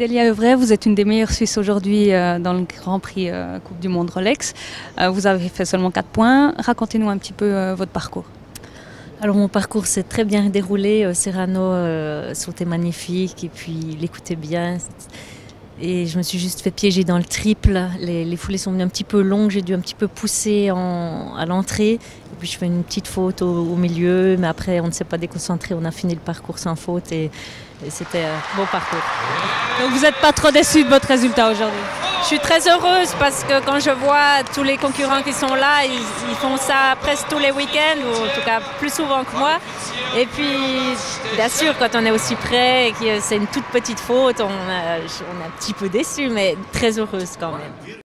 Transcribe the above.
Delia Euvray, vous êtes une des meilleures Suisses aujourd'hui dans le Grand Prix Coupe du Monde Rolex. Vous avez fait seulement 4 points. Racontez-nous un petit peu votre parcours. Alors mon parcours s'est très bien déroulé. Serrano sautait magnifique et puis il écoutait bien. Et je me suis juste fait piéger dans le triple. Les foulées sont venues un petit peu longues, j'ai dû un petit peu pousser à l'entrée. Et puis je fais une petite faute au milieu, mais après on ne s'est pas déconcentré, on a fini le parcours sans faute et c'était un beau parcours. Donc vous n'êtes pas trop déçu de votre résultat aujourd'hui? Je suis très heureuse parce que quand je vois tous les concurrents qui sont là, ils font ça presque tous les week-ends, ou en tout cas plus souvent que moi. Et puis, bien sûr, quand on est aussi près et que c'est une toute petite faute, on est un petit peu déçu, mais très heureuse quand même.